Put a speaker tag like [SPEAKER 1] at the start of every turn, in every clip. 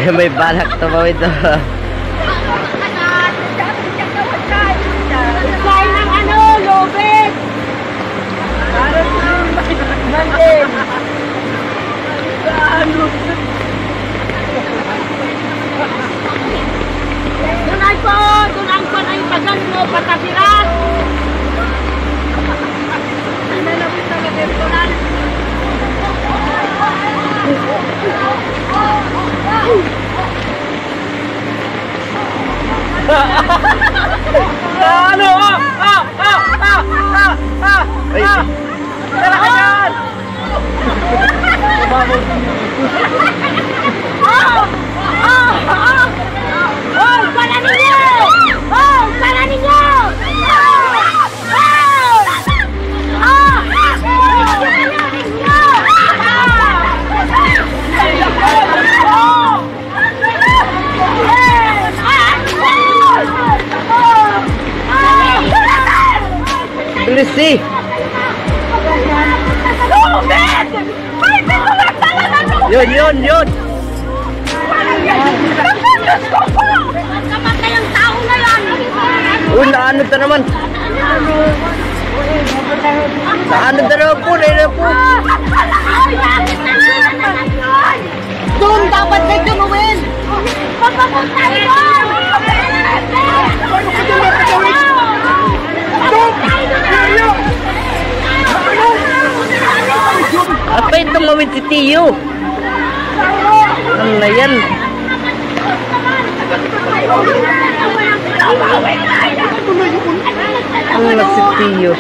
[SPEAKER 1] May balak tumawid to.
[SPEAKER 2] Kain ng ano, lobet! Mandin! Tunay po na yung pagan mo, patapiran! Nanapit na nag-estoran!
[SPEAKER 3] Ano?
[SPEAKER 1] Ay,
[SPEAKER 3] Tara ka dyan!
[SPEAKER 2] Para ninyo! Para ninyo!
[SPEAKER 1] bilis eh. Yun.
[SPEAKER 2] Kamatay ang tao na yan.
[SPEAKER 1] Naanod na naman. Naanod na naman po.
[SPEAKER 2] Doon dapat may gumuwin. Papapunta doon.
[SPEAKER 1] Apa itu mawin si Tiyo? Ano na yan? Ano na si Tiyo?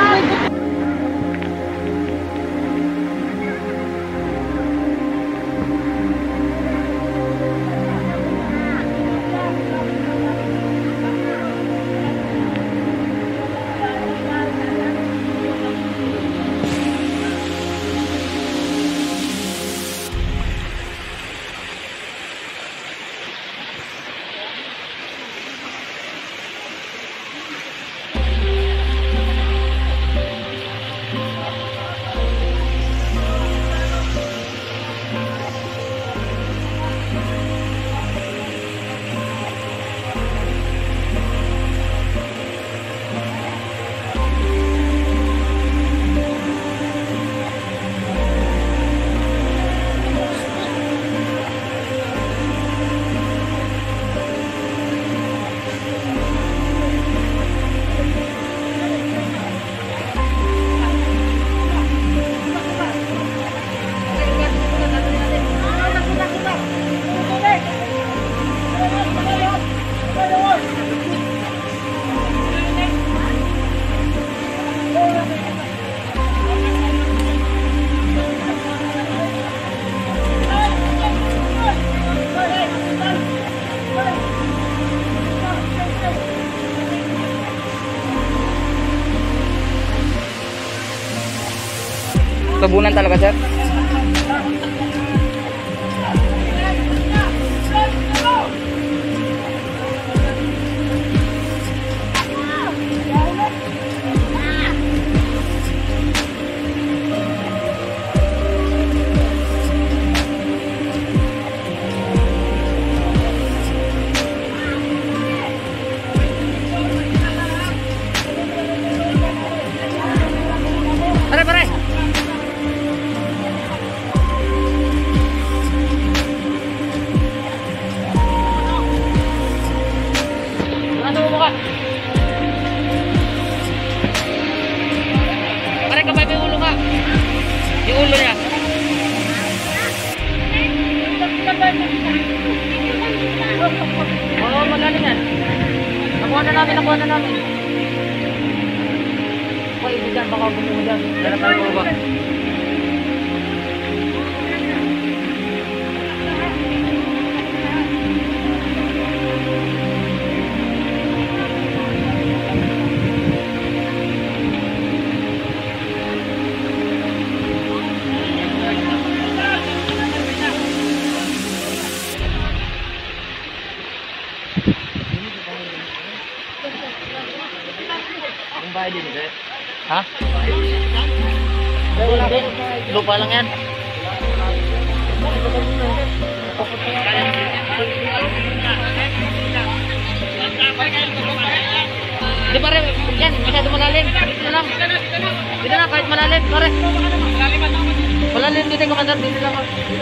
[SPEAKER 3] Tabunan talaga, sir. Pare. Kamay may ulo ka. Yung ulo niya. Oo, magaling yan. Nakuha na namin. Uy, dyan, baka bumuho dyan. Dala tayo ba? Bahay din, sir. Ha? Hindi. Lupa lang yan. Di pare, yan, masyado malalim. Dito lang. Dito lang, kahit malalim, pare. Malalim dito, Commander. Dito lang.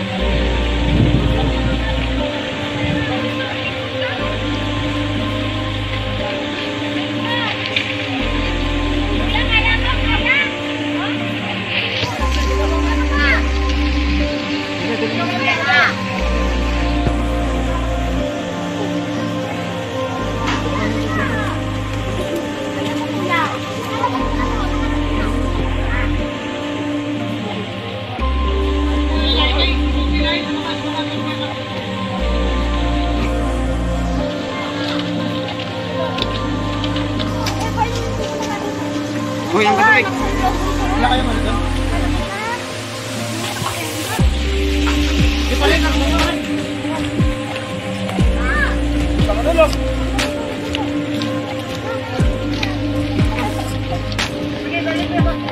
[SPEAKER 4] Hoy, ang katubig. Wala kayo man doon? Di pa rin ako naman. Baka dulo. Sige, balik niyo ba?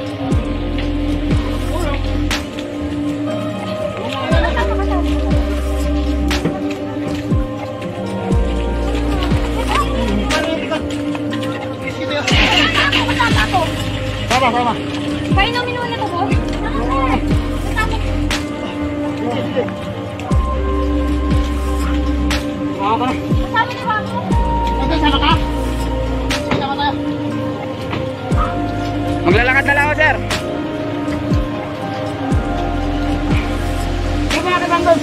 [SPEAKER 4] Tama.
[SPEAKER 2] Painumin mo na ito, boss.
[SPEAKER 4] Ako ka na.
[SPEAKER 2] Sabi ni Bago.
[SPEAKER 4] Okay, sama ka? Sama tayo. Maglalakad na lang ako, sir. Sige mga kabanggol.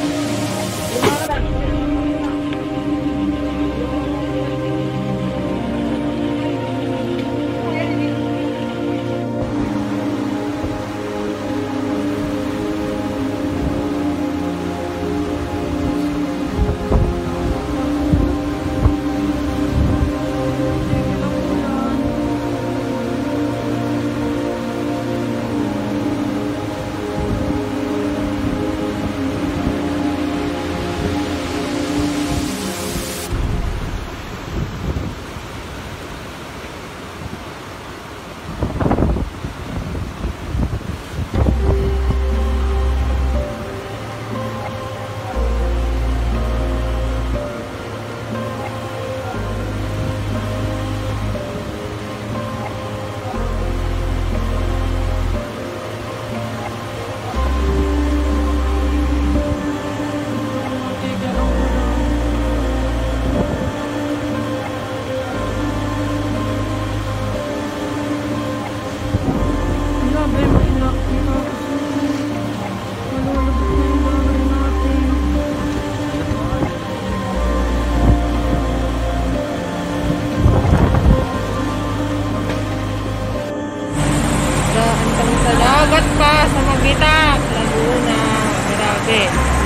[SPEAKER 3] Salamat pa sa Magitak, Laguna, grabe.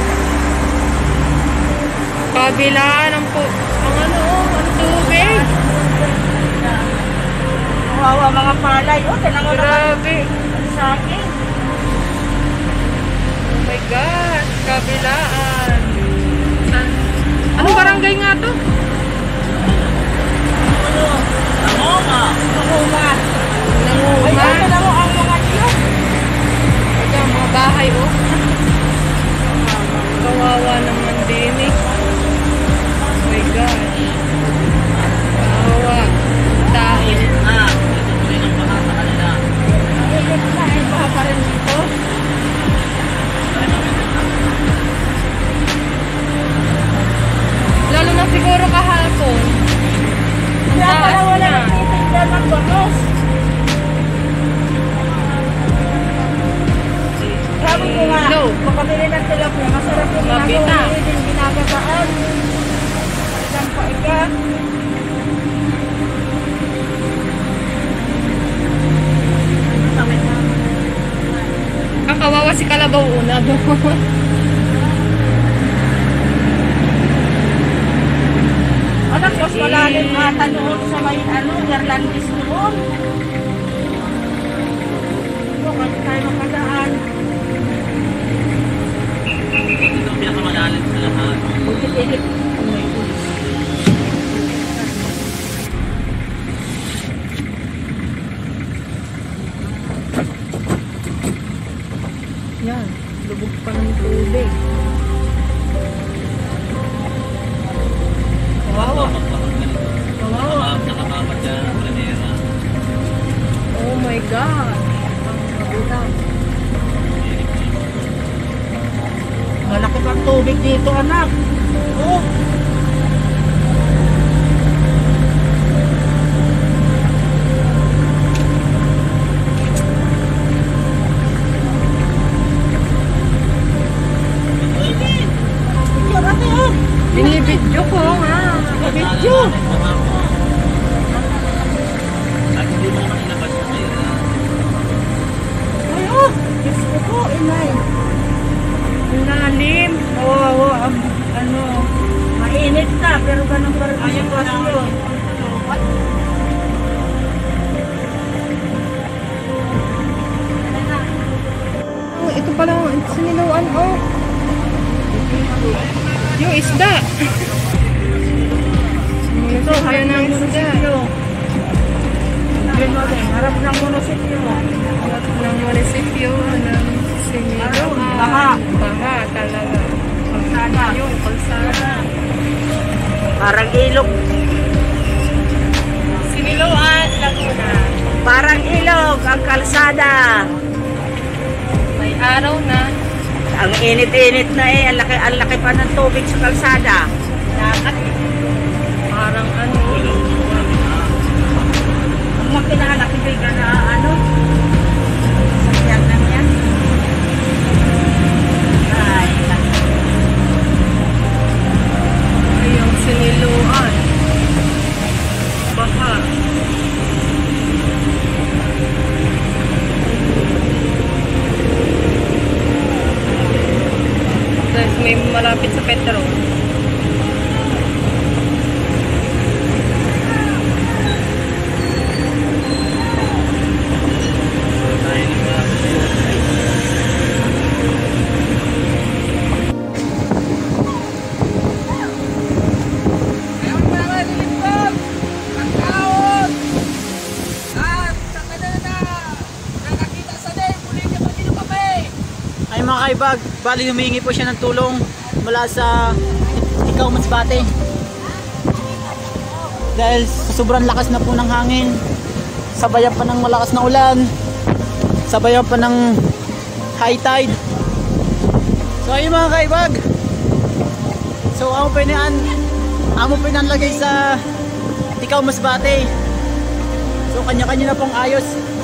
[SPEAKER 3] Kabilaan ang ang tubig.
[SPEAKER 2] Kawawa mga palay. Oh, tanang
[SPEAKER 3] Grabe.
[SPEAKER 2] sa akin.
[SPEAKER 3] Oh my God, kabilaan. Anong barangay nga to?
[SPEAKER 2] Nangunga. Ay,
[SPEAKER 3] Nangunga.
[SPEAKER 2] ito na mo ang mga diyo.
[SPEAKER 3] Ito ang mga bahay, oh. Kawawa naman din, eh. Oh my gosh. Kawawa. Tao.
[SPEAKER 2] Ay, baka pa rin dito.
[SPEAKER 3] Lalo na siguro kahapon. Ang
[SPEAKER 2] Kaya pala
[SPEAKER 3] taas
[SPEAKER 2] wala
[SPEAKER 3] na.
[SPEAKER 2] nagtitinda ng banos. Sabi ko nga,
[SPEAKER 3] No.
[SPEAKER 2] makabili ng tilapia, masarap yung
[SPEAKER 3] Mabita.
[SPEAKER 2] hindi din ginagataan. Isang paiga.
[SPEAKER 3] Ang kawawa si Kalabaw una.
[SPEAKER 2] Anak, mas malalim ata noon sa may Garlandis noon. Ito, kasi tayo makadaan.
[SPEAKER 4] Ito ang pinakamalalim sa lahat.
[SPEAKER 2] Ikit-ikit.
[SPEAKER 3] Yan, lubog pa ng tubig.
[SPEAKER 2] dito, anak. Oh.
[SPEAKER 1] Binibidyo ko nga.
[SPEAKER 2] Video.
[SPEAKER 4] At hindi mo naman ilabas na kayo.
[SPEAKER 2] Ay, oh. Diyos ko po, inay. Lalim. Oo, ano. Mainit na, pero ganun pa rin ang sitwasyon.
[SPEAKER 1] Oh, ito pala siniluan, oh. Yung isda.
[SPEAKER 2] Ito, harap ng munisipyo. Harap ng munisipyo.
[SPEAKER 1] Ng munisipyo ng siniluan.
[SPEAKER 2] Baha.
[SPEAKER 1] Baha talaga.
[SPEAKER 2] Kalsada.
[SPEAKER 1] Yung kalsada.
[SPEAKER 2] Parang ilog.
[SPEAKER 1] Siniluan, Laguna.
[SPEAKER 2] Parang ilog ang kalsada.
[SPEAKER 1] May araw na.
[SPEAKER 2] Ang init-init na eh. Ang laki pa ng tubig sa kalsada.
[SPEAKER 1] Dapat. Parang ano.
[SPEAKER 2] Ang makinalaki ka na ano. Sakyan lang yan. Ay,
[SPEAKER 1] Yung siniluan. Baha. Dahil may malapit sa Petro.
[SPEAKER 5] Ay mga kaibag, bali humingi po siya ng tulong mula sa Ikaw Masbate. Dahil sa sobrang lakas na po ng hangin, sabayan pa ng malakas na ulan, sabayan pa ng high tide. So ayun mga kaibag. So amo pinanlagay sa Ikaw Masbate. So kanya-kanya na pong ayos.